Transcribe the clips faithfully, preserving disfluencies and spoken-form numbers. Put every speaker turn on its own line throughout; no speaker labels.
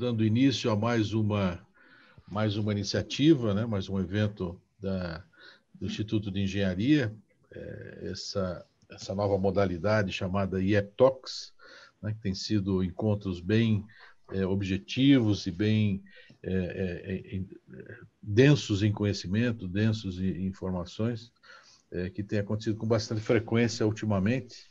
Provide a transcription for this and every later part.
dando início a mais uma, mais uma iniciativa, né? Mais um evento da, do Instituto de Engenharia, é, essa, essa nova modalidade chamada I E P Talks, né? Que tem sido encontros bem é, objetivos e bem é, é, é, densos em conhecimento, densos em informações, é, que tem acontecido com bastante frequência ultimamente.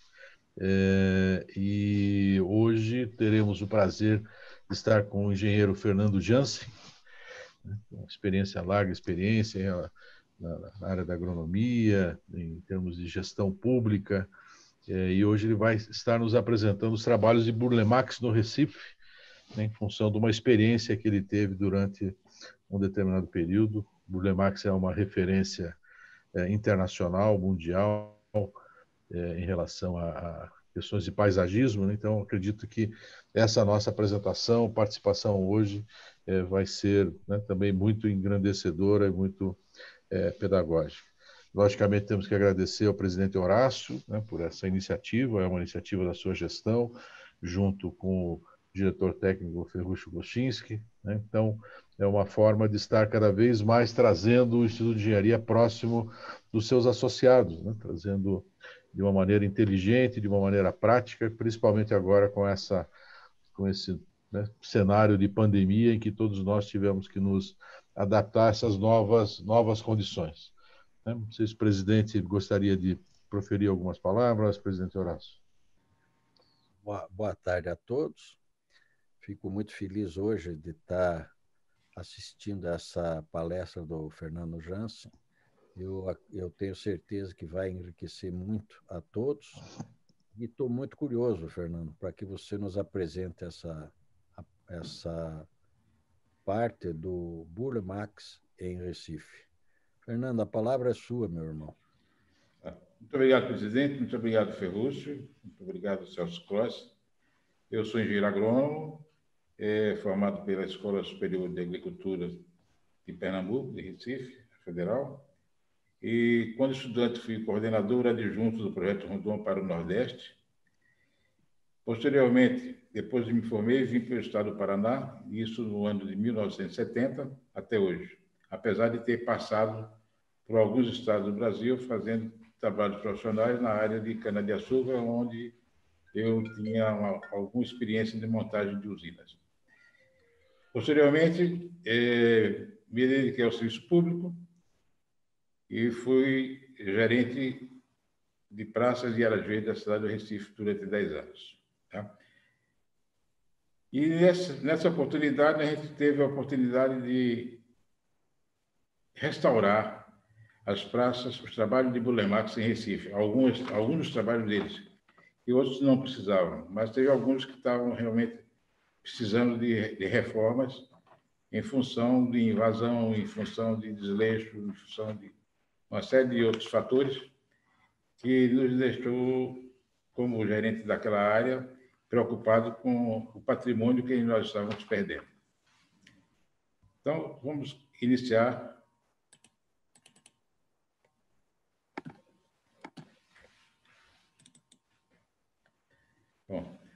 É, e hoje teremos o prazer de estar com o engenheiro Fernando Jansen, né, com experiência, larga experiência na, na área da agronomia, em termos de gestão pública, é, e hoje ele vai estar nos apresentando os trabalhos de Burle Marx no Recife, né, em função de uma experiência que ele teve durante um determinado período. Burle Marx é uma referência é, internacional, mundial, é, em relação a, a questões de paisagismo, né? Então acredito que essa nossa apresentação, participação hoje, é, vai ser, né, também muito engrandecedora e muito é, pedagógica. Logicamente temos que agradecer ao presidente Horácio, né, por essa iniciativa, é uma iniciativa da sua gestão, junto com o diretor técnico Ferruccio Gostinski, né? Então é uma forma de estar cada vez mais trazendo o Instituto de Engenharia próximo dos seus associados, né? Trazendo de uma maneira inteligente, de uma maneira prática, principalmente agora com, essa, com esse, né, cenário de pandemia em que todos nós tivemos que nos adaptar a essas novas, novas condições. Né? Não sei se o presidente gostaria de proferir algumas palavras, presidente Horácio.
Boa, boa tarde a todos. Fico muito feliz hoje de estar assistindo essa palestra do Fernando Jansen. Eu, eu tenho certeza que vai enriquecer muito a todos. E estou muito curioso, Fernando, para que você nos apresente essa, essa parte do Burle Marx em Recife. Fernando, a palavra é sua, meu irmão.
Muito obrigado, presidente. Muito obrigado, Ferruccio. Muito obrigado, Celso Cross. Eu sou engenheiro agrônomo, é, formado pela Escola Superior de Agricultura de Pernambuco, de Recife, Federal. E, quando estudante, fui coordenador adjunto do projeto Rondon para o Nordeste. Posteriormente, depois de me formei, vim para o estado do Paraná, isso no ano de mil novecentos e setenta até hoje, apesar de ter passado por alguns estados do Brasil fazendo trabalhos profissionais na área de cana-de-açúcar, onde eu tinha uma, alguma experiência de montagem de usinas. Posteriormente, eh, me dediquei ao serviço público e fui gerente de praças e áreas verdes da cidade do Recife durante dez anos. Tá? E nessa, nessa oportunidade, a gente teve a oportunidade de restaurar as praças, os trabalhos de Burle Marx em Recife, alguns, alguns dos trabalhos deles, e outros não precisavam, mas teve alguns que estavam realmente precisando de, de reformas em função de invasão, em função de desleixo, em função de uma série de outros fatores que nos deixou, como gerente daquela área, preocupado com o patrimônio que nós estávamos perdendo. Então, vamos iniciar. Bom,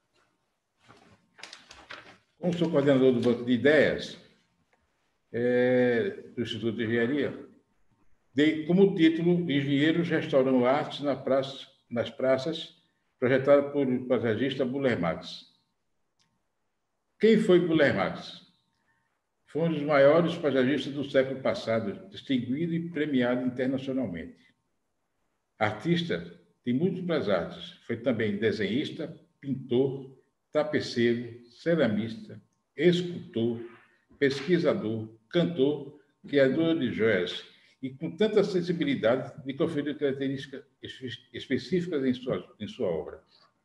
como sou coordenador do Banco de Ideias é, do Instituto de Engenharia, dei como título Engenheiros Restaurando Artes na praça, nas Praças, projetada por o paisagista Burle Marx. Quem foi Burle Marx? Foi um dos maiores paisagistas do século passado, distinguido e premiado internacionalmente. Artista de múltiplas artes, foi também desenhista, pintor, tapeceiro, ceramista, escultor, pesquisador, cantor, criador de joias, e com tanta sensibilidade de conferir características específicas em sua, em sua obra.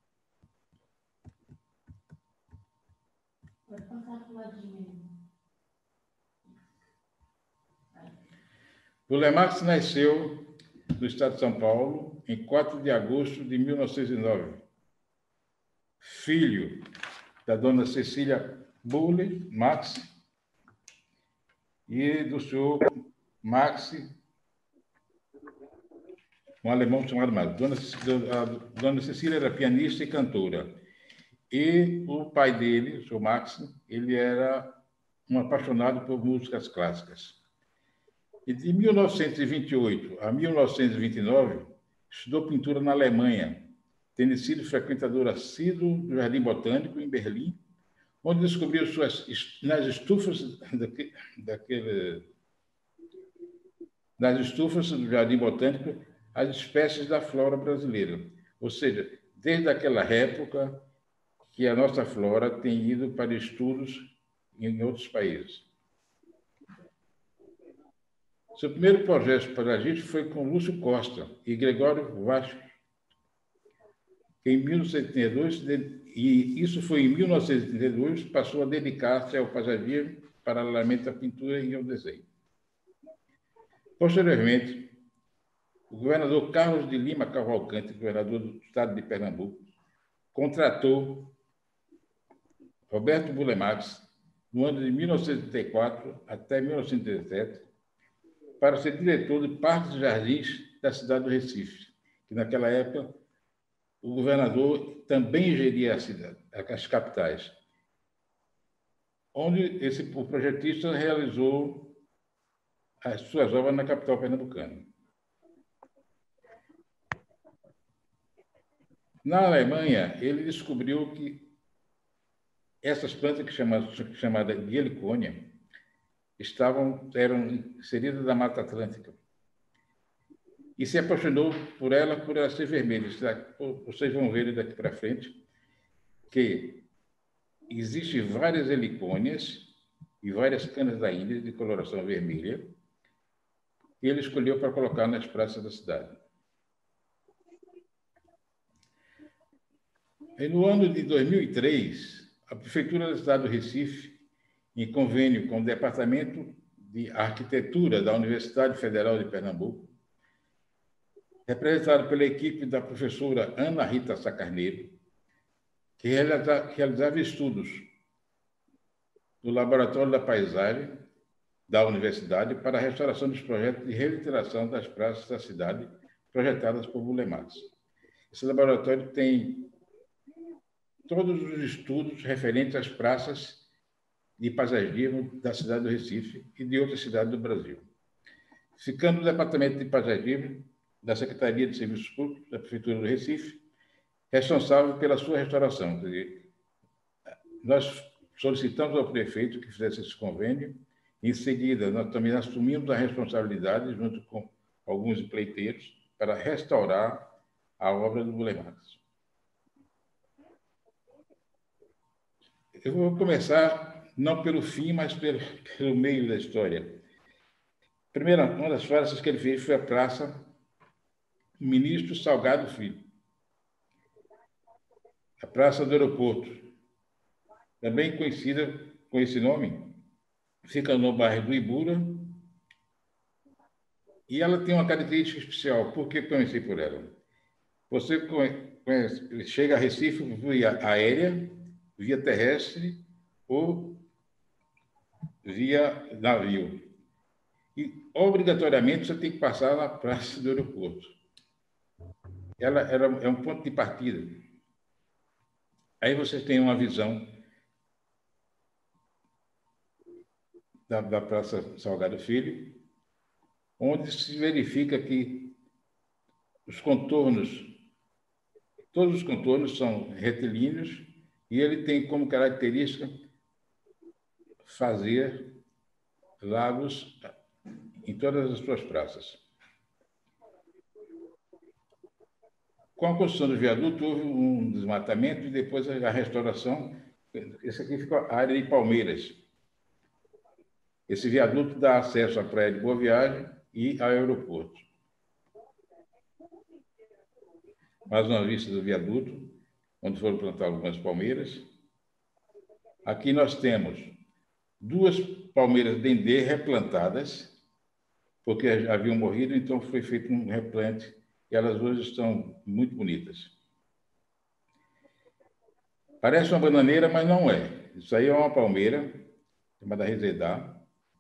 Pode passar para o ladinho.
Burle Marx nasceu no estado de São Paulo em quatro de agosto de mil novecentos e nove. Filho da dona Cecília Burle Marx e do senhor Marx, um alemão chamado Marx. Dona, a dona Cecília era pianista e cantora. E o pai dele, o seu Max, ele era um apaixonado por músicas clássicas. E de mil novecentos e vinte e oito a mil novecentos e vinte e nove, estudou pintura na Alemanha, tendo sido frequentador assíduo do Jardim Botânico, em Berlim, onde descobriu suas, nas estufas daquele, daquele, nas estufas do Jardim Botânico as espécies da flora brasileira. Ou seja, desde aquela época que a nossa flora tem ido para estudos em outros países. Seu primeiro projeto para a gente foi com Lúcio Costa e Gregório Vasco, que em mil novecentos e oitenta e dois, e isso foi em mil novecentos e oitenta e dois, passou a dedicar-se ao paisagismo, paralelamente à pintura e ao desenho. Posteriormente, o governador Carlos de Lima Cavalcante, governador do estado de Pernambuco, contratou Roberto Bulemax, no ano de mil novecentos e oitenta e quatro até mil novecentos e oitenta e sete, para ser diretor de parques e jardins da cidade do Recife, que naquela época o governador também geria a cidade, as capitais, onde esse, o projetista realizou as suas obras na capital pernambucana. Na Alemanha, ele descobriu que essas plantas que chamadas chamada de helicônia estavam eram inseridas na Mata Atlântica e se apaixonou por ela por ela ser vermelha. Vocês vão ver daqui para frente que existem várias helicônias e várias canas da Índia de coloração vermelha que ele escolheu para colocar nas praças da cidade. E no ano de dois mil e três, a Prefeitura da cidade do Recife, em convênio com o Departamento de Arquitetura da Universidade Federal de Pernambuco, representado pela equipe da professora Ana Rita Sacarneiro, que realizava estudos no Laboratório da Paisagem da Universidade para a restauração dos projetos de revitalização das praças da cidade projetadas por Bulemax. Esse laboratório tem todos os estudos referentes às praças de paisagismo da cidade do Recife e de outras cidades do Brasil. Ficando no Departamento de Paisagismo da Secretaria de Serviços Públicos da Prefeitura do Recife, responsável pela sua restauração. Quer dizer, nós solicitamos ao prefeito que fizesse esse convênio. Em seguida, nós também assumimos a responsabilidade, junto com alguns empreiteiros, para restaurar a obra do Bulemax. Eu vou começar, não pelo fim, mas pelo, pelo meio da história. Primeira, uma das praças que ele fez foi a Praça Ministro Salgado Filho, a Praça do Aeroporto, também conhecida com esse nome, fica no bairro do Ibura, e ela tem uma característica especial. Por que comecei por ela? Você conhece, chega a Recife via aérea, via terrestre ou via navio. E, obrigatoriamente, você tem que passar na Praça do Aeroporto. Ela, ela é um ponto de partida. Aí você tem uma visão da, da Praça Salgado Filho, onde se verifica que os contornos, todos os contornos são retilíneos, e ele tem como característica fazer lagos em todas as suas praças. Com a construção do viaduto, houve um desmatamento e depois a restauração. Esse aqui fica a área de Palmeiras. Esse viaduto dá acesso à Praia de Boa Viagem e ao aeroporto. Mais uma vista do viaduto, onde foram plantar algumas palmeiras. Aqui nós temos duas palmeiras dendê replantadas, porque haviam morrido, então foi feito um replante, e elas hoje estão muito bonitas. Parece uma bananeira, mas não é. Isso aí é uma palmeira, chamada Resedá,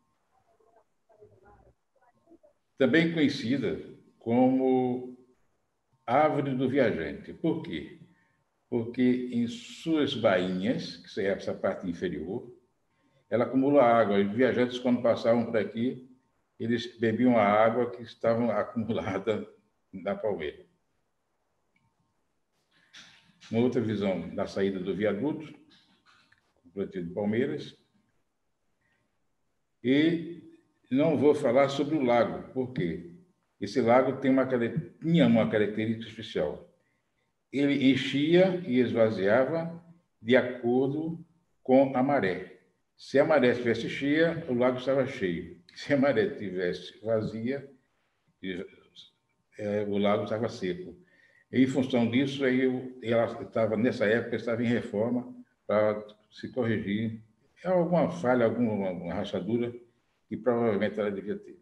também conhecida como árvore do viajante. Por quê? porque em suas bainhas, que é essa parte inferior, ela acumula água. E viajantes, quando passavam por aqui, eles bebiam a água que estava acumulada na palmeira. Uma outra visão da saída do viaduto, com o plantio de palmeiras. E não vou falar sobre o lago, porque esse lago tem uma, tinha uma característica especial. Ele enchia e esvaziava de acordo com a maré. Se a maré estivesse cheia, o lago estava cheio. Se a maré estivesse vazia, o lago estava seco. E, em função disso, aí eu, ela estava, nessa época, estava em reforma para se corrigir alguma falha, alguma rachadura que provavelmente ela devia ter.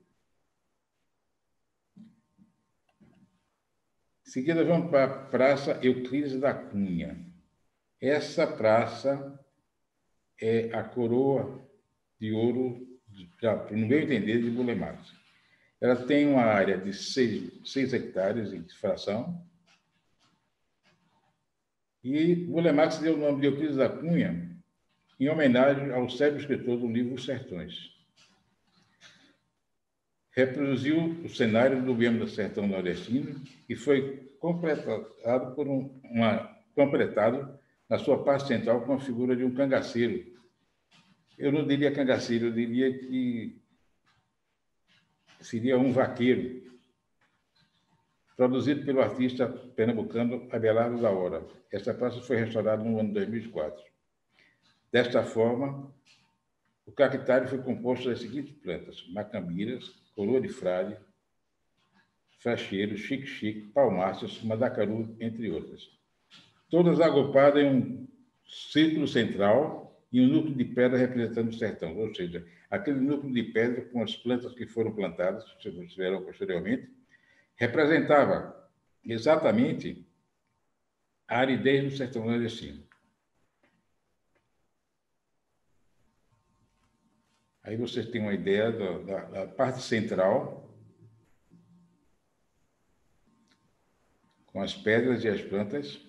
Em seguida, vamos para a Praça Euclides da Cunha. Essa praça é a coroa de ouro, no meu entender, de Burle Marx. Ela tem uma área de seis, seis hectares em fração. E Burle Marx deu o nome de Euclides da Cunha em homenagem ao célebre escritor do livro Os Sertões. Reproduziu o cenário do bioma do sertão nordestino e foi completado, por um, uma, completado na sua parte central com a figura de um cangaceiro. Eu não diria cangaceiro, eu diria que seria um vaqueiro, produzido pelo artista pernambucano Abelardo da Hora. Essa praça foi restaurada no ano dois mil e quatro. Desta forma, o cactário foi composto das seguintes plantas: macambiras, coroa de frade, fracheiro, xique-xique, palmáceas, mandacaru, entre outras. Todas agrupadas em um círculo central e um núcleo de pedra representando o sertão, ou seja, aquele núcleo de pedra com as plantas que foram plantadas, que vocês verão posteriormente, representava exatamente a aridez do sertão nordestino. Aí vocês têm uma ideia da, da, da parte central, com as pedras e as plantas.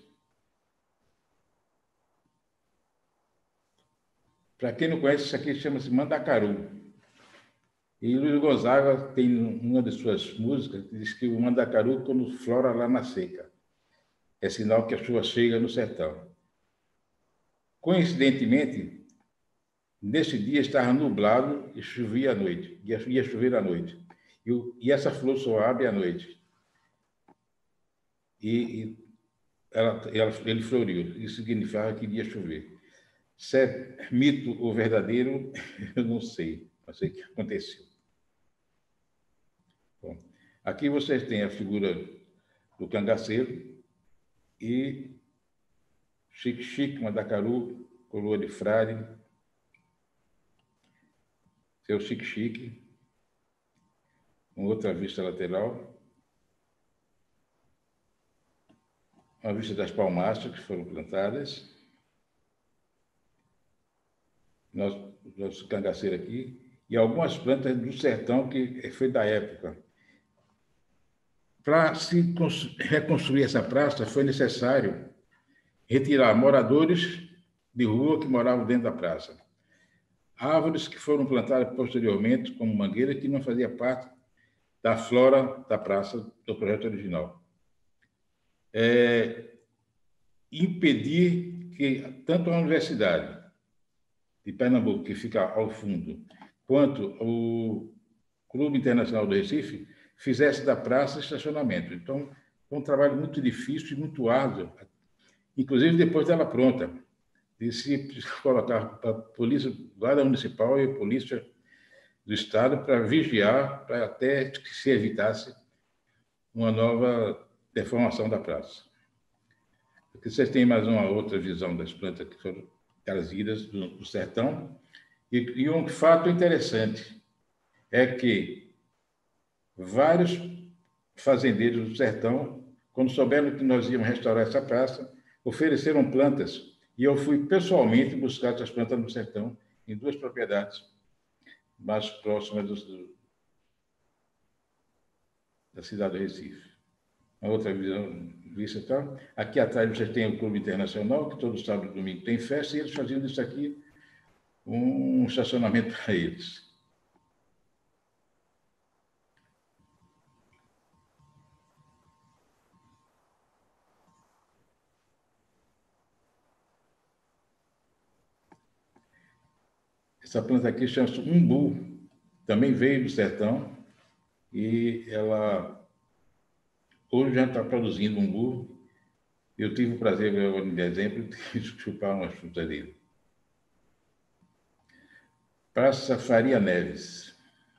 Para quem não conhece, isso aqui chama-se mandacaru. E Luiz Gonzaga tem uma de suas músicas que diz que o mandacaru, quando flora lá na seca, é sinal que a chuva chega no sertão. Coincidentemente, nesse dia estava nublado e chovia à noite, ia, ia chover à noite. E, e essa flor só abre à noite. E, e ela, ela, ele floriu. Isso significava que iria chover. Se é mito ou verdadeiro, eu não sei. Não sei o que aconteceu. Bom, aqui vocês têm a figura do cangaceiro e xique-xique, mandacaru, coroa de frade, seu xique-xique, uma outra vista lateral, uma vista das palmáceas que foram plantadas, nosso, nosso cangaceiro aqui, e algumas plantas do sertão que foi da época. Para se reconstruir essa praça, foi necessário retirar moradores de rua que moravam dentro da praça. Árvores que foram plantadas posteriormente, como mangueira, que não fazia parte da flora da praça do projeto original. É, impedir que tanto a Universidade de Pernambuco, que fica ao fundo, quanto o Clube Internacional do Recife, fizesse da praça estacionamento. Então, foi um trabalho muito difícil e muito árduo, inclusive depois dela pronta, de se colocar a polícia, guarda municipal e a polícia do Estado para vigiar, para até que se evitasse uma nova deformação da praça. Aqui vocês têm mais uma outra visão das plantas que foram trazidas do, do sertão. E, e um fato interessante é que vários fazendeiros do sertão, quando souberam que nós íamos restaurar essa praça, ofereceram plantas e eu fui pessoalmente buscar essas plantas no sertão, em duas propriedades mais próximas do, da cidade do Recife. uma outra visão, vista e tal. Aqui atrás você tem o Clube Internacional, que todo sábado e domingo tem festa, e eles faziam disso aqui um estacionamento para eles. Essa planta aqui chama-se umbu, também veio do sertão, e ela hoje já está produzindo umbu. Eu tive o prazer, agora em dezembro, de chupar umas frutas dele. Praça Faria Neves.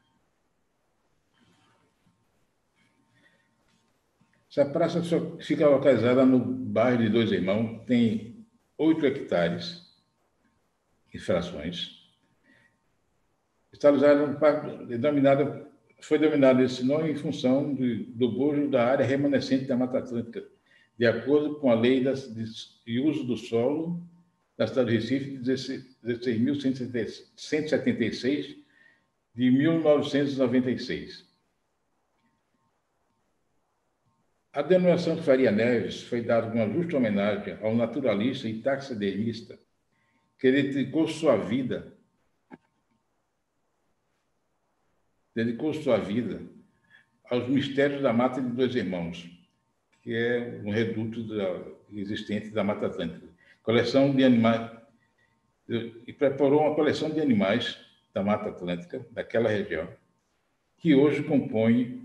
Essa praça fica localizada no bairro de Dois Irmãos, tem oito hectares em frações. Está denominada, foi denominado esse nome em função de, do bojo da área remanescente da Mata Atlântica, de acordo com a Lei das, de, de Uso do Solo da cidade do Recife, dezesseis mil cento e setenta e seis, de mil novecentos e noventa e seis. A denominação de Faria Neves foi dada uma justa homenagem ao naturalista e taxidermista que dedicou sua vida dedicou sua vida aos mistérios da Mata de Dois Irmãos, que é um reduto da, existente da Mata Atlântica. Coleção de animais, e preparou uma coleção de animais da Mata Atlântica, daquela região, que hoje compõe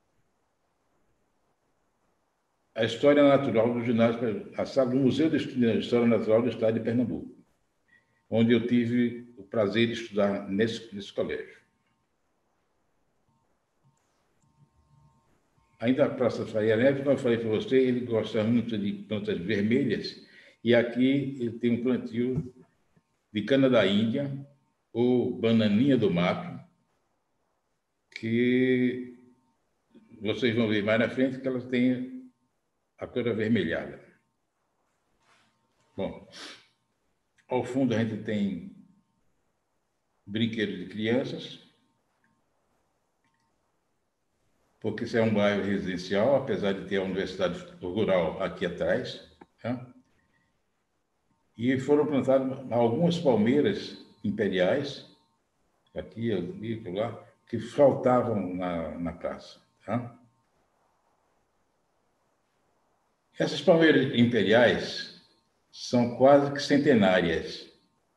a História Natural do ginásio, a sala do Museu de História Natural do Estado de Pernambuco, onde eu tive o prazer de estudar nesse, nesse colégio. Ainda a Praça Faria Neves, como eu falei para você, ele gosta muito de plantas vermelhas, e aqui ele tem um plantio de cana da Índia, ou bananinha do mato, que vocês vão ver mais na frente que elas têm a cor avermelhada. Bom, ao fundo a gente tem brinquedos de crianças, porque isso é um bairro residencial, apesar de ter a Universidade Rural aqui atrás. Tá? E foram plantadas algumas palmeiras imperiais, aqui, ali, lá, que faltavam na, na praça. Tá? Essas palmeiras imperiais são quase que centenárias.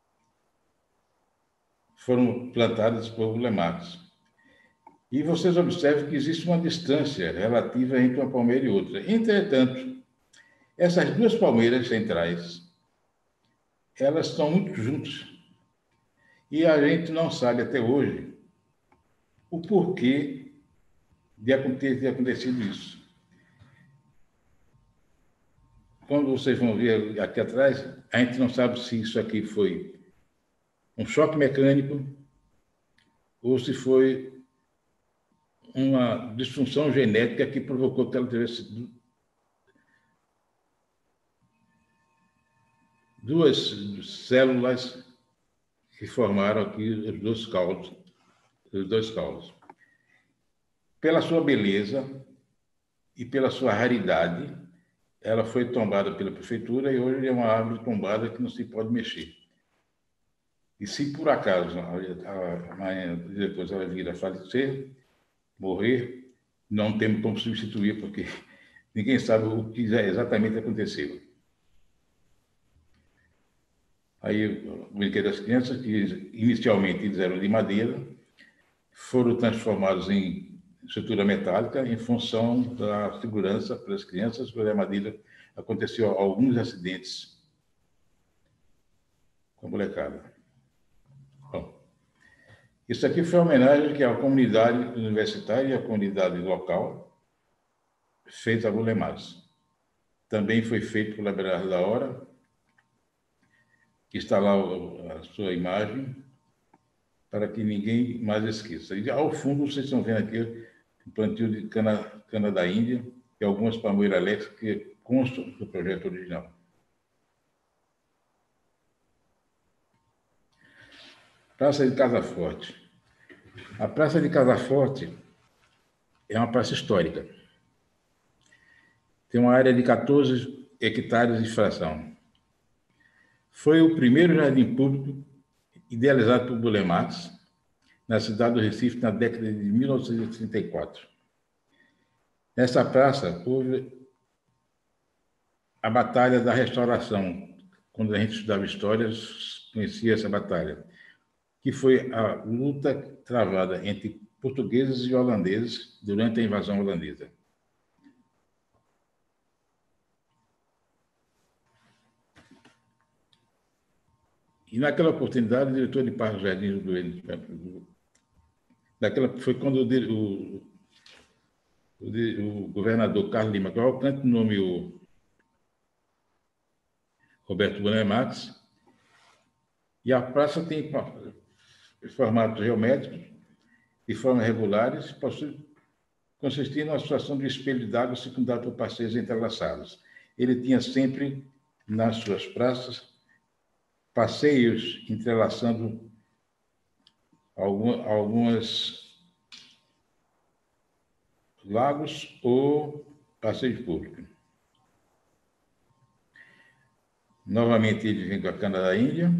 Foram plantadas por Lemax. E vocês observam que existe uma distância relativa entre uma palmeira e outra. Entretanto, essas duas palmeiras centrais, elas estão muito juntas. E a gente não sabe até hoje o porquê de ter acontecido isso. Quando vocês vão ver aqui atrás, a gente não sabe se isso aqui foi um choque mecânico ou se foi uma disfunção genética que provocou que ela tivesse duas células que formaram aqui os dois caules, os dois caules. Pela sua beleza e pela sua raridade, ela foi tombada pela prefeitura e hoje é uma árvore tombada que não se pode mexer. E se por acaso amanhã depois ela vir a falecer, morrer, não temos como substituir, porque ninguém sabe o que exatamente aconteceu. Aí, o brinquedo das crianças, que inicialmente eles eram de madeira, foram transformados em estrutura metálica em função da segurança para as crianças, porque a madeira aconteceu alguns acidentes com a molecada. Bom, isso aqui foi uma homenagem que a comunidade universitária e a comunidade local fez a Bulemaz. Também foi feito pela Beira da Hora, que está lá a sua imagem, para que ninguém mais esqueça. E ao fundo, vocês estão vendo aqui o plantio de cana, cana da Índia e algumas palmeiras elétricas que constam do projeto original. Praça de Casa Forte. A Praça de Casa Forte é uma praça histórica. tem uma área de quatorze hectares de fração. Foi o primeiro jardim público idealizado por Burle Marx na cidade do Recife na década de mil novecentos e trinta e quatro. Nessa praça houve a Batalha da Restauração. Quando a gente estudava história, conhecia essa batalha, que foi a luta travada entre portugueses e holandeses durante a invasão holandesa. E naquela oportunidade, o diretor de Parque Jardim do daquela foi quando o, o, o, o governador Carlos Lima Cavalcante nomeou Roberto Burle Marx, e a praça tem formatos geométricos e formas regulares, consistindo numa situação de espelho d'água circundado por passeios entrelaçados. Ele tinha sempre, nas suas praças, passeios entrelaçando algumas lagos ou passeios públicos. Novamente, ele vem com a cana da Índia.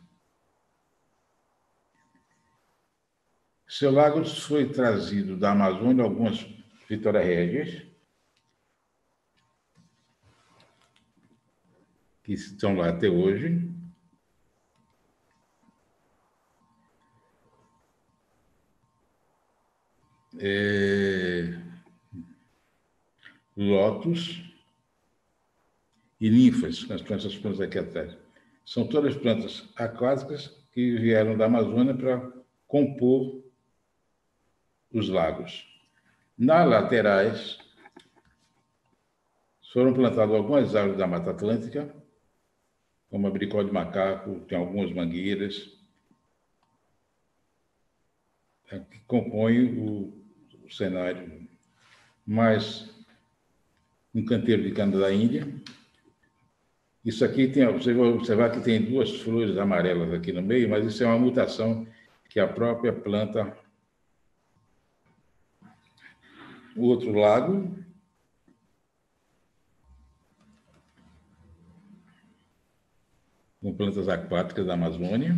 Seu Lagos foi trazido da Amazônia algumas Vitória Régias, que estão lá até hoje. É... Lótus e ninfas, as plantas, as plantas aqui atrás. São todas plantas aquáticas que vieram da Amazônia para compor os lagos. Nas laterais, foram plantadas algumas árvores da Mata Atlântica, como a bricó de macaco, tem algumas mangueiras, que compõem o, o cenário. Mais um canteiro de cana da Índia. Isso aqui tem, você vai observar que tem duas flores amarelas aqui no meio, mas isso é uma mutação que a própria planta. O outro lago, com plantas aquáticas da Amazônia.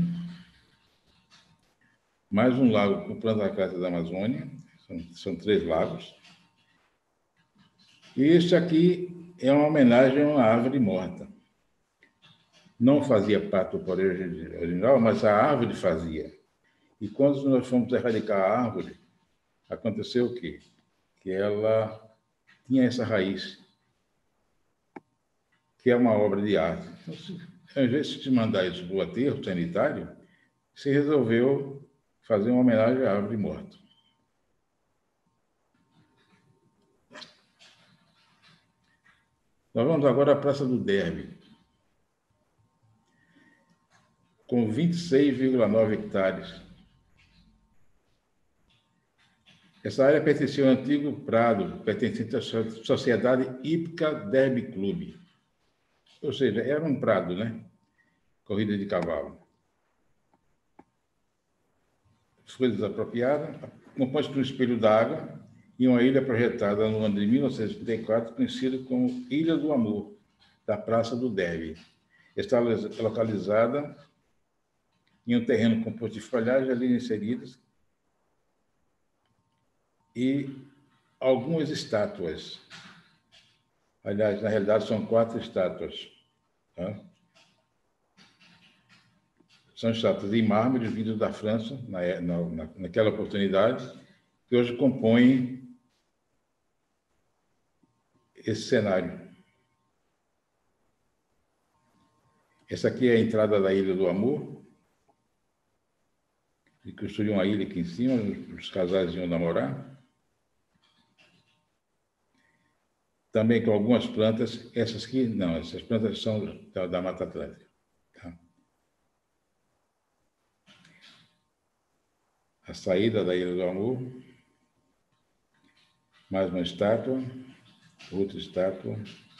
Mais um lago com plantas aquáticas da Amazônia. São, são três lagos. E este aqui é uma homenagem a uma árvore morta. Não fazia parte do poder original, mas a árvore fazia. E quando nós fomos erradicar a árvore, aconteceu o quê? Que ela tinha essa raiz, que é uma obra de arte. Então, se, ao invés de mandar isso para o aterro sanitário, se resolveu fazer uma homenagem à árvore morta. Nós vamos agora à Praça do Derby, com vinte e seis vírgula nove hectares. Essa área pertencia ao antigo Prado, pertencente à Sociedade Hípica Derby Clube. Ou seja, era um prado, né? Corrida de cavalo. Foi desapropriada, compôs por um espelho d'água e uma ilha projetada no ano de mil novecentos e trinta e quatro, conhecida como Ilha do Amor, da Praça do Derby. Está localizada em um terreno composto de folhagens ali inseridas e algumas estátuas. Aliás, na realidade, são quatro estátuas. Tá? São estátuas de mármore vindas da França, na, na, naquela oportunidade, que hoje compõem esse cenário. Essa aqui é a entrada da Ilha do Amor. E construiu uma ilha aqui em cima, os casais iam namorar. Também com algumas plantas, essas aqui, não, essas plantas são da, da Mata Atlântica. Tá? A saída da Ilha do Amor, mais uma estátua, outra estátua,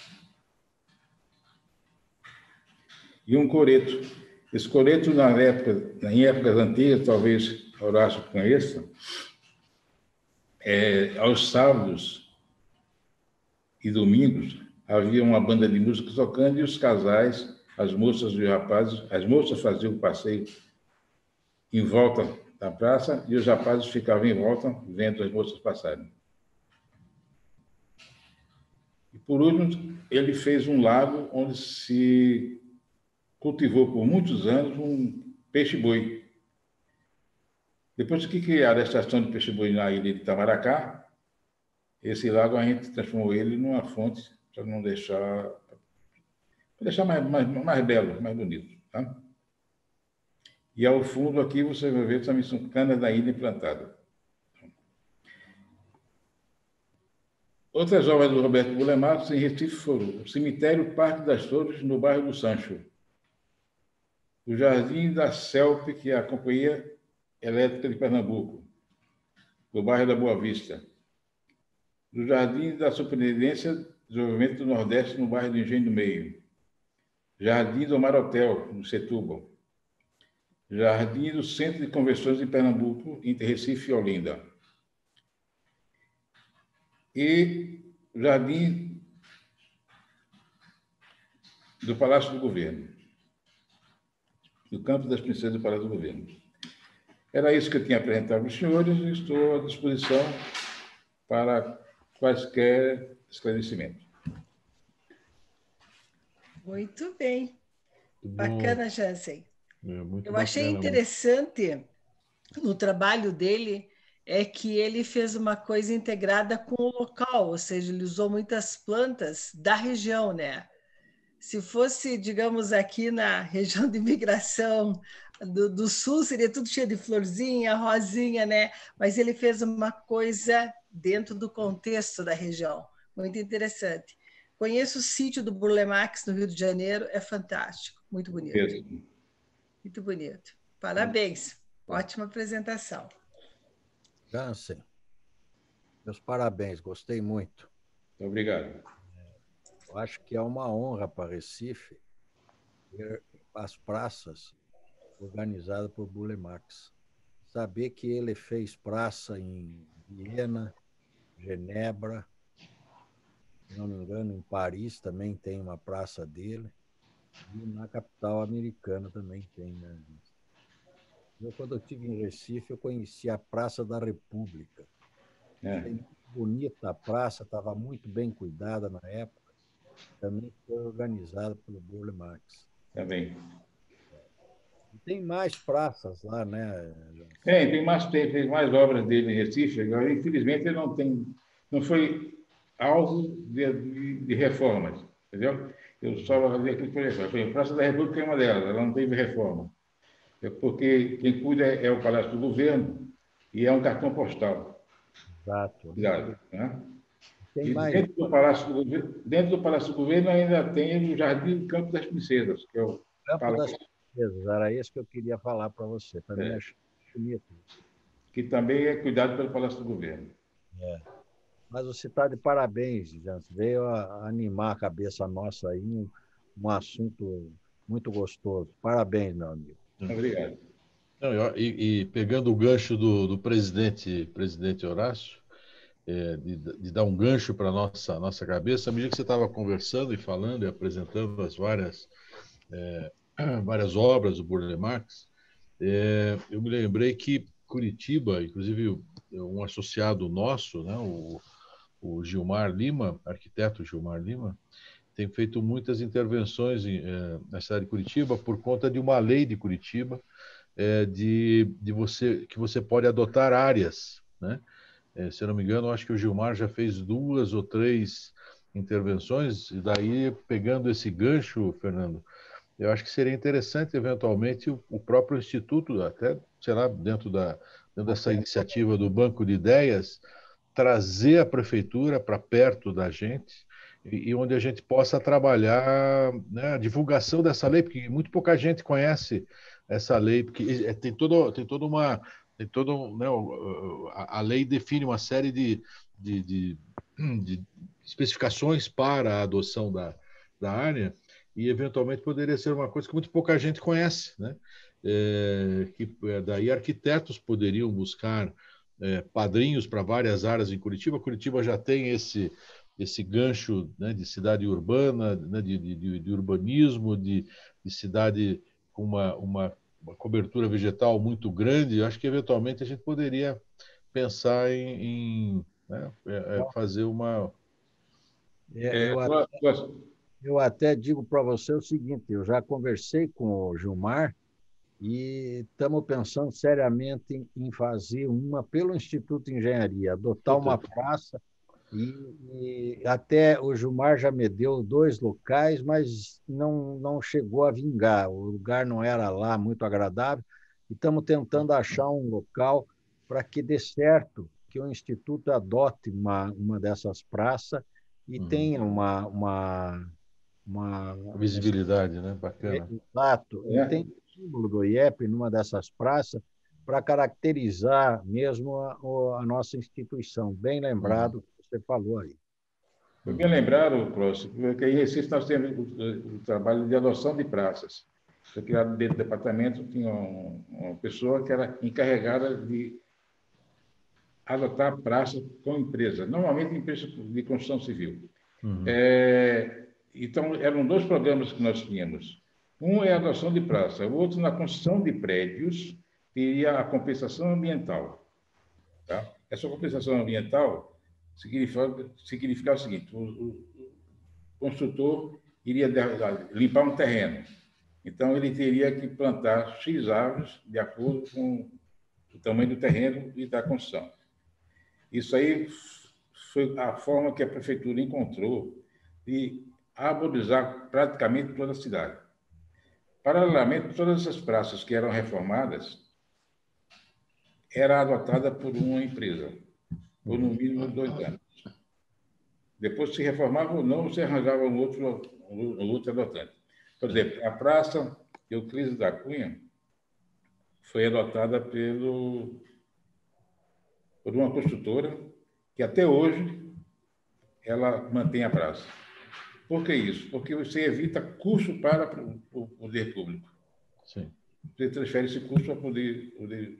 e um coreto. Esse coreto, na época, em épocas antigas, talvez Horácio conheça, é, aos sábados e domingos, havia uma banda de música tocando e os casais, as moças e os rapazes, as moças faziam o passeio em volta da praça e os rapazes ficavam em volta vendo as moças passarem. E, por último, ele fez um lago onde se cultivou por muitos anos um peixe-boi. Depois que criaram a estação de peixe-boi na ilha de Itamaracá, esse lago a gente transformou ele numa fonte para não deixar, para deixar mais, mais, mais belo, mais bonito. Tá? E ao fundo aqui você vai ver também são canas da ilha plantadas. Outras obras do Roberto Burle Marx em Recife foram o Cemitério Parque das Flores, no bairro do Sancho, o Jardim da Celpe, que é a Companhia Elétrica de Pernambuco, no bairro da Boa Vista, do Jardim da Superintendência de Desenvolvimento do Nordeste, no bairro do Engenho do Meio, Jardim do Mar Hotel, no Setúbal, Jardim do Centro de Convenções de Pernambuco, entre Recife e Olinda, e o Jardim do Palácio do Governo, do Campo das Princesas do Palácio do Governo. Era isso que eu tinha apresentado aos senhores e estou à disposição para quaisquer esclarecimentos.
Muito bem.
Muito
Bacana, Jansen.
É, muito
Eu achei
bacana,
interessante no trabalho dele é que ele fez uma coisa integrada com o local, ou seja, ele usou muitas plantas da região, né? Se fosse, digamos, aqui na região de imigração do, do sul, seria tudo cheio de florzinha, rosinha, né? Mas ele fez uma coisa dentro do contexto da região. Muito interessante. Conheço o sítio do Burle Marx, no Rio de Janeiro, é fantástico, muito bonito.
Mesmo.
Muito bonito. Parabéns. Ótima apresentação.
Jansen, meus parabéns, gostei muito.
Muito obrigado.
Eu acho que é uma honra para Recife ver as praças organizadas por Burle Marx. Saber que ele fez praça em Viena, Genebra, se não me engano, em Paris também tem uma praça dele, e na capital americana também tem, né? Eu, quando eu estive em Recife, eu conheci a Praça da República.
É.
Achei muito bonita a praça, estava muito bem cuidada na época. Também foi organizada pelo Burle Marx.
Também.
E tem mais praças lá, né?
É, tem mais, tem, tem mais obras dele em Recife. Agora, infelizmente, ele não tem, não foi alvo de, de, de reformas, entendeu? Eu só vou fazer aquilo que foi reforma. A Praça da República é uma delas, ela não teve reforma. É porque quem cuida é o Palácio do Governo e é um cartão postal.
Exato.
Cuidado, né?
Tem
E
mais.
dentro do Palácio do Governo, dentro do Palácio do Governo ainda tem o Jardim do Campo das Princesas, que é o
Campo das
palácio,
Princesas, era isso que eu queria falar para você. Também
É.
acho bonito.
que também é cuidado pelo Palácio do Governo.
É. Mas você está de parabéns, Jansen. Veio a animar a cabeça nossa aí, um, um assunto muito gostoso. Parabéns, meu amigo.
Obrigado.
Não, e, e pegando o gancho do, do presidente, presidente Horácio, é, de, de dar um gancho para a nossa, nossa cabeça, à medida que você estava conversando e falando e apresentando as várias, é, várias obras do Burle Marx, é, eu me lembrei que Curitiba, inclusive um associado nosso, né, o, o Gilmar Lima, arquiteto Gilmar Lima, tem feito muitas intervenções em, é, na cidade de Curitiba por conta de uma lei de Curitiba, é, de, de você, que você pode adotar áreas, né? É, se eu não me engano, acho que o Gilmar já fez duas ou três intervenções, e daí, pegando esse gancho, Fernando, eu acho que seria interessante, eventualmente, o, o próprio Instituto, até, sei lá, dentro, da, dentro dessa iniciativa do Banco de Ideias, trazer a prefeitura para perto da gente, e, e onde a gente possa trabalhar, né, a divulgação dessa lei, porque muito pouca gente conhece essa lei, porque tem, todo, tem toda uma... Tem todo, né, a, a lei define uma série de, de, de, de especificações para a adoção da, da área, e eventualmente poderia ser uma coisa que muito pouca gente conhece, né? É, que daí arquitetos poderiam buscar é, padrinhos para várias áreas em Curitiba. Curitiba já tem esse, esse gancho, né, de cidade urbana, né, de, de, de urbanismo, de, de cidade com uma, uma, uma cobertura vegetal muito grande, eu acho que eventualmente a gente poderia pensar em, em né, é, é, fazer uma...
É,
É,
eu, a-
nós- nós-
eu até digo para você o seguinte: eu já conversei com o Gilmar e estamos pensando seriamente em, em fazer uma pelo Instituto de Engenharia, adotar uma
Puta,
praça. E, e até o Gilmar já me deu dois locais, mas não, não chegou a vingar. O lugar não era lá muito agradável. E estamos tentando achar um local para que dê certo, que o Instituto adote uma, uma dessas praças e
uhum.
tenha uma, uma, uma
Visibilidade, né?
é,
Bacana.
exato, e
né?
tem o símbolo do I E P numa dessas praças para caracterizar mesmo a, o- a nossa instituição. Bem
Uhum,
lembrado que você falou aí.
Foi bem
uhum,
lembrado, próximo, porque em Recife nós temos o, o trabalho de adoção de praças. Foi criado dentro do departamento, tinha um, uma pessoa que era encarregada de adotar praças com empresa, normalmente empresa de construção civil.
uhum,
É, então, eram dois programas que nós tínhamos. Um é a adoção de praça, o outro na construção de prédios, teria a compensação ambiental. Tá? Essa compensação ambiental significa, significa o seguinte: o, o construtor iria limpar um terreno, então ele teria que plantar X árvores de acordo com o tamanho do terreno e da construção. Isso aí foi a forma que a prefeitura encontrou de arborizar praticamente toda a cidade. Paralelamente, todas essas praças que eram reformadas era adotada por uma empresa, por no
uhum.
mínimo dois anos. Depois, se reformava ou não, você arranjava um outro, um outro adotante. Por exemplo, a praça Euclides da Cunha foi adotada pelo, por uma construtora que até hoje ela mantém a praça. Por que isso? Porque você evita custo para o poder público.
Sim.
Você transfere esse custo para o poder, poder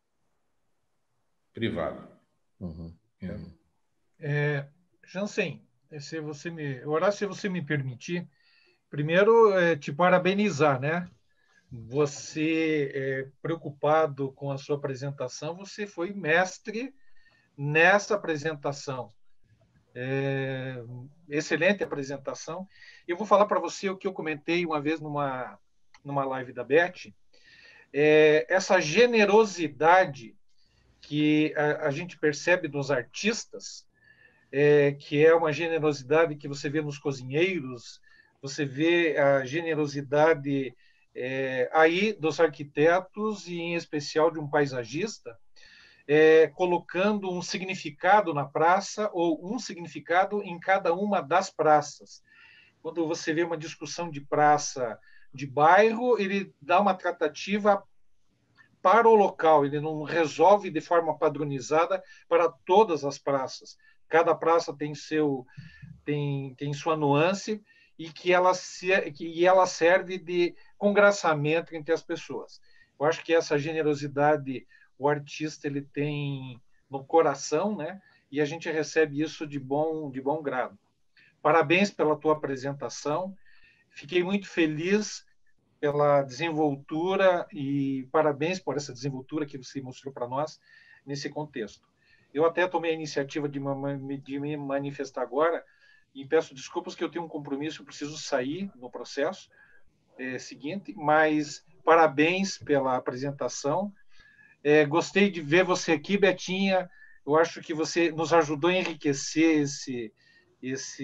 privado.
Uhum, uhum.
É, Jansen, se você me, Horácio, se você me permitir, primeiro é, te parabenizar, né? Você, é, preocupado com a sua apresentação, você foi mestre nessa apresentação. É, excelente apresentação. Eu vou falar para você o que eu comentei uma vez numa, numa live da Beth, é, essa generosidade que a, a gente percebe nos artistas, é, que é uma generosidade que você vê nos cozinheiros, você vê a generosidade é, aí dos arquitetos e, em especial, de um paisagista, é, colocando um significado na praça ou um significado em cada uma das praças. Quando você vê uma discussão de praça de bairro, ele dá uma tratativa para o local, ele não resolve de forma padronizada para todas as praças. Cada praça tem seu tem, tem sua nuance e que ela se, que, e ela serve de congraçamento entre as pessoas. Eu acho que essa generosidade o artista ele tem no coração, né? E a gente recebe isso de bom de bom grado. Parabéns pela tua apresentação. Fiquei muito feliz pela desenvoltura e parabéns por essa desenvoltura que você mostrou para nós nesse contexto. Eu até tomei a iniciativa de, de me manifestar agora e peço desculpas que eu tenho um compromisso, eu preciso sair no processo é, seguinte, mas parabéns pela apresentação. É, gostei de ver você aqui, Betinha. Eu acho que você nos ajudou a enriquecer esse, esse,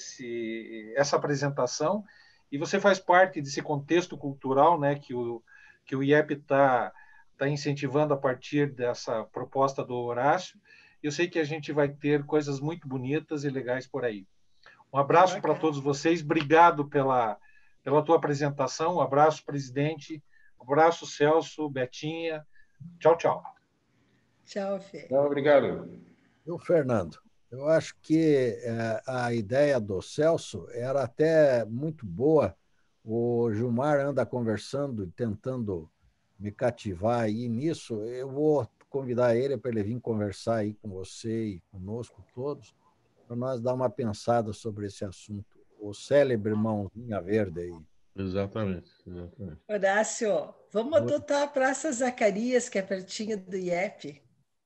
esse, essa apresentação e você faz parte desse contexto cultural, né, que o, que o I E P está tá incentivando a partir dessa proposta do Horácio. Eu sei que a gente vai ter coisas muito bonitas e legais por aí. Um abraço para todos vocês, obrigado pela, pela tua apresentação, um abraço, presidente, um abraço, Celso, Betinha, tchau, tchau.
Tchau, Fê.
Então, obrigado.
Viu, Fernando? Eu acho que é, a ideia do Celso era até muito boa. O Gilmar anda conversando, tentando me cativar aí nisso. Eu vou convidar ele para ele vir conversar aí com você e conosco todos, para nós dar uma pensada sobre esse assunto. O célebre Mãozinha Verde aí.
Exatamente, exatamente.
Horácio, vamos adotar a Praça Zacarias, que é pertinho do I E P.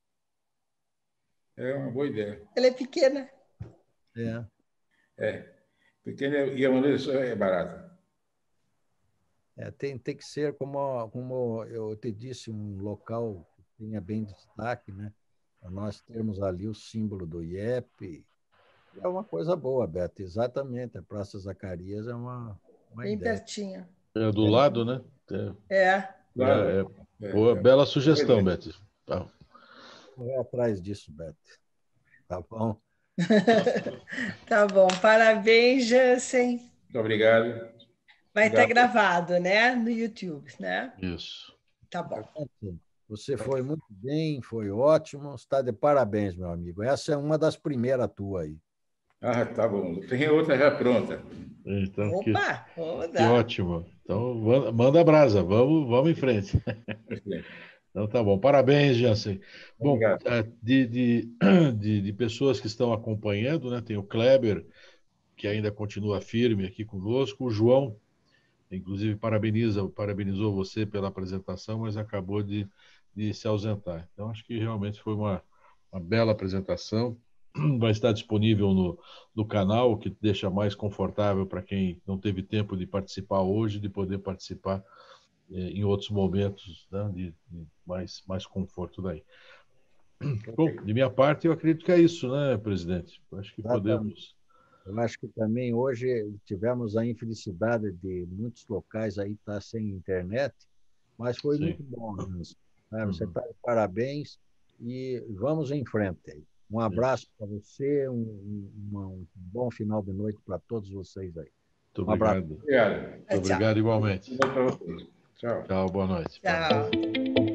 É uma boa ideia.
Ela é pequena.
É.
É. Pequena e a manutenção é barata.
É, tem, tem que ser, como, como eu te disse, um local que tenha bem destaque, né? Para nós termos ali o símbolo do I E P. É uma coisa boa, Beto, exatamente. A Praça Zacarias é uma, uma
Bem
ideia.
pertinho.
É do lado, né? É,
É.
Claro.
é,
É,
boa,
é.
bela sugestão, Beto. Tá.
Correr atrás disso, Beto. Tá bom?
Tá bom. Parabéns, Jansen.
Muito obrigado.
Vai estar
Obrigado.
gravado, né? No YouTube, né?
Isso.
Tá bom.
Você foi muito bem, foi ótimo. Está de parabéns, meu amigo. Essa é uma das primeiras tuas aí.
Ah, tá bom. Tem outra já pronta.
Então, que,
Opa, vamos
que
dar.
ótimo. Então, manda- manda brasa, vamos, vamos em frente. Então, tá bom. Parabéns, Jansen. Bom,
Obrigado.
eh, de, de, de, de pessoas que estão acompanhando, né? Tem o Kleber, que ainda continua firme aqui conosco, o João, inclusive parabeniza, parabenizou você pela apresentação, mas acabou de, de se ausentar. Então, acho que realmente foi uma, uma bela apresentação. Vai estar disponível no, no canal, o que deixa mais confortável para quem não teve tempo de participar hoje, de poder participar eh, em outros momentos, né, de, de mais, mais conforto daí. Bom, de minha parte, eu acredito que é isso, né, presidente? Acho que
Exatamente.
podemos.
Eu acho que também hoje tivemos a infelicidade de muitos locais aí estar sem internet, mas foi
Sim.
muito bom, Hans. Né? Você
Uhum.
está de parabéns e vamos em frente aí. Um abraço para você, um, um, um bom final de noite para todos vocês aí.
Muito
Um abraço.
obrigado.
Obrigado.
Muito obrigado igualmente.
Boa noite para vocês. Tchau.
Tchau, boa noite. Boa noite.
Tchau.